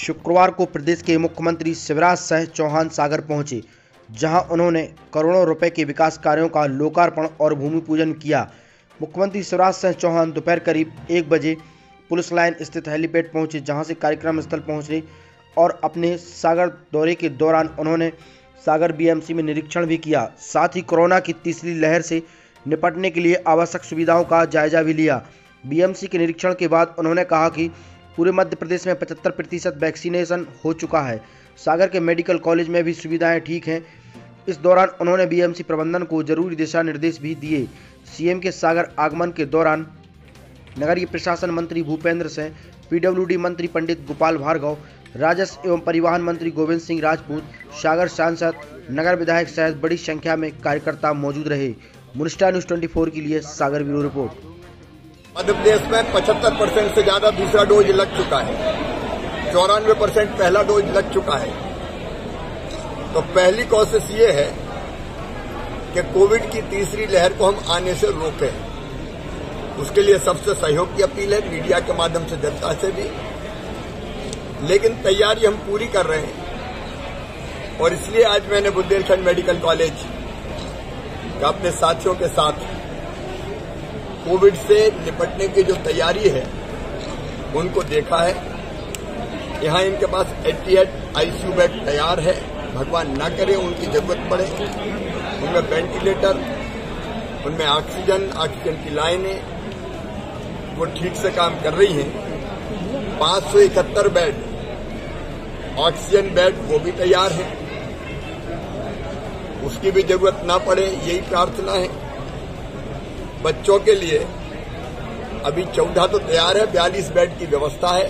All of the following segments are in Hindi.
शुक्रवार को प्रदेश के मुख्यमंत्री शिवराज सिंह चौहान सागर पहुंचे, जहां उन्होंने करोड़ों रुपए के विकास कार्यों का लोकार्पण और भूमि पूजन किया। मुख्यमंत्री शिवराज सिंह चौहान दोपहर करीब 1 बजे पुलिस लाइन स्थित हेलीपैड पहुंचे, जहां से कार्यक्रम स्थल पहुंचने और अपने सागर दौरे के दौरान उन्होंने सागर बीएमसी में निरीक्षण भी किया। साथ ही कोरोना की तीसरी लहर से निपटने के लिए आवश्यक सुविधाओं का जायजा भी लिया। बीएमसी के निरीक्षण के बाद उन्होंने कहा कि पूरे मध्य प्रदेश में 75% वैक्सीनेशन हो चुका है। सागर के मेडिकल कॉलेज में भी सुविधाएं ठीक हैं। इस दौरान उन्होंने बीएमसी प्रबंधन को जरूरी दिशा निर्देश भी दिए। सीएम के सागर आगमन के दौरान नगरीय प्रशासन मंत्री भूपेंद्र सिंह, पीडब्ल्यूडी मंत्री पंडित गोपाल भार्गव, राजस्व एवं परिवहन मंत्री गोविंद सिंह राजपूत, सागर सांसद, नगर विधायक सहित बड़ी संख्या में कार्यकर्ता मौजूद रहे। मुनिस्टार न्यूज़ 24 के लिए सागर ब्यूरो रिपोर्ट। मध्य प्रदेश में 75% से ज्यादा दूसरा डोज लग चुका है, 94% पहला डोज लग चुका है। तो पहली कोशिश ये है कि कोविड की तीसरी लहर को हम आने से रोकें। उसके लिए सबसे सहयोग की अपील है, मीडिया के माध्यम से, जनता से भी। लेकिन तैयारी हम पूरी कर रहे हैं और इसलिए आज मैंने बुंदेलखंड मेडिकल कॉलेज का अपने साथियों के साथ कोविड से निपटने की जो तैयारी है उनको देखा है। यहाँ इनके पास 88 आईसीयू बेड तैयार है। भगवान ना करे उनकी जरूरत पड़े, उनमें वेंटिलेटर, उनमें ऑक्सीजन की लाइनें वो ठीक से काम कर रही हैं। 571 बेड ऑक्सीजन बेड वो भी तैयार है, उसकी भी जरूरत ना पड़े, यही प्रार्थना है। बच्चों के लिए अभी 14 तो तैयार है, 42 बेड की व्यवस्था है,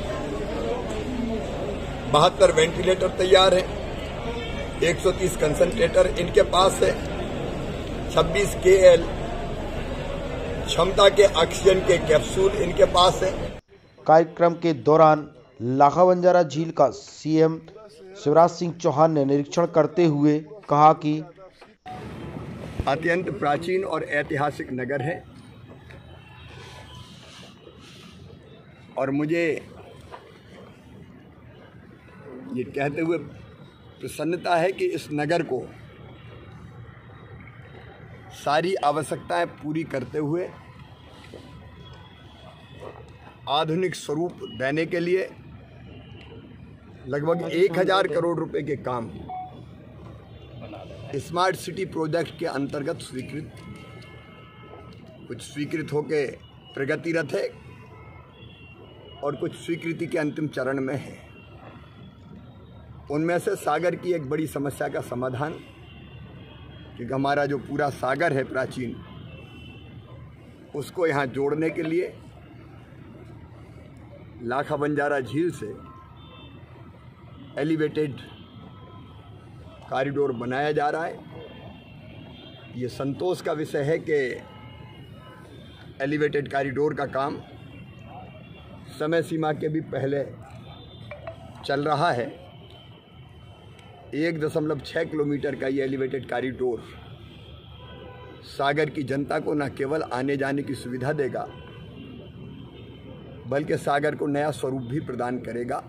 72 वेंटिलेटर तैयार है, 130 कंसंट्रेटर इनके पास है, 26 KL क्षमता के ऑक्सीजन के कैप्सूल इनके पास है। कार्यक्रम के दौरान लाखा बंजारा झील का सीएम शिवराज सिंह चौहान ने निरीक्षण करते हुए कहा कि अत्यंत प्राचीन और ऐतिहासिक नगर है और मुझे ये कहते हुए प्रसन्नता है कि इस नगर को सारी आवश्यकताएं पूरी करते हुए आधुनिक स्वरूप देने के लिए लगभग 1000 करोड़ रुपए के काम स्मार्ट सिटी प्रोजेक्ट के अंतर्गत कुछ स्वीकृत होके प्रगतिरत है और कुछ स्वीकृति के अंतिम चरण में है। उनमें से सागर की एक बड़ी समस्या का समाधान, क्योंकि हमारा जो पूरा सागर है प्राचीन, उसको यहाँ जोड़ने के लिए लाखा बंजारा झील से एलिवेटेड कॉरिडोर बनाया जा रहा है। ये संतोष का विषय है कि एलिवेटेड कॉरिडोर का काम समय सीमा के भी पहले चल रहा है। 1.6 किलोमीटर का ये एलिवेटेड कॉरिडोर सागर की जनता को न केवल आने जाने की सुविधा देगा, बल्कि सागर को नया स्वरूप भी प्रदान करेगा।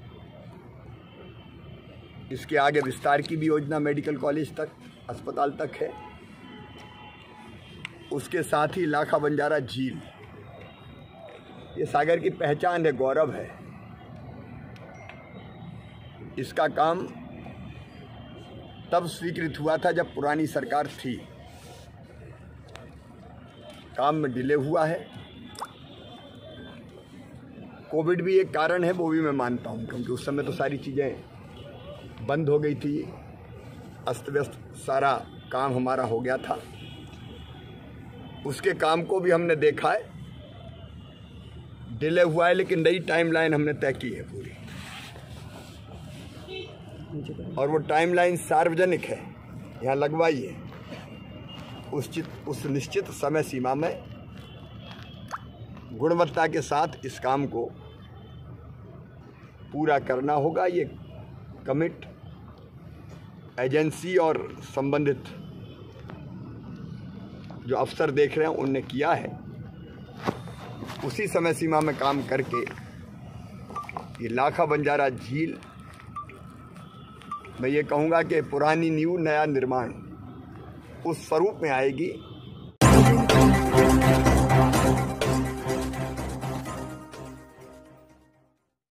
इसके आगे विस्तार की भी योजना मेडिकल कॉलेज तक, अस्पताल तक है। उसके साथ ही लाखा बंजारा झील, ये सागर की पहचान है, गौरव है। इसका काम तब स्वीकृत हुआ था जब पुरानी सरकार थी। काम में डिले हुआ है। कोविड भी एक कारण है, वो भी मैं मानता हूँ, क्योंकि उस समय तो सारी चीज़ें बंद हो गई थी, अस्त व्यस्त सारा काम हमारा हो गया था। उसके काम को भी हमने देखा है, डिले हुआ है, लेकिन नई टाइमलाइन हमने तय की है पूरी, और वो टाइमलाइन सार्वजनिक है, यहाँ लगवाई है। उस निश्चित समय सीमा में गुणवत्ता के साथ इस काम को पूरा करना होगा। ये कमिट एजेंसी और संबंधित जो अफसर देख रहे हैं उनने किया है। उसी समय सीमा में काम करके ये लाखा बंजारा झील, मैं ये कहूँगा कि पुरानी नींव नया निर्माण उस स्वरूप में आएगी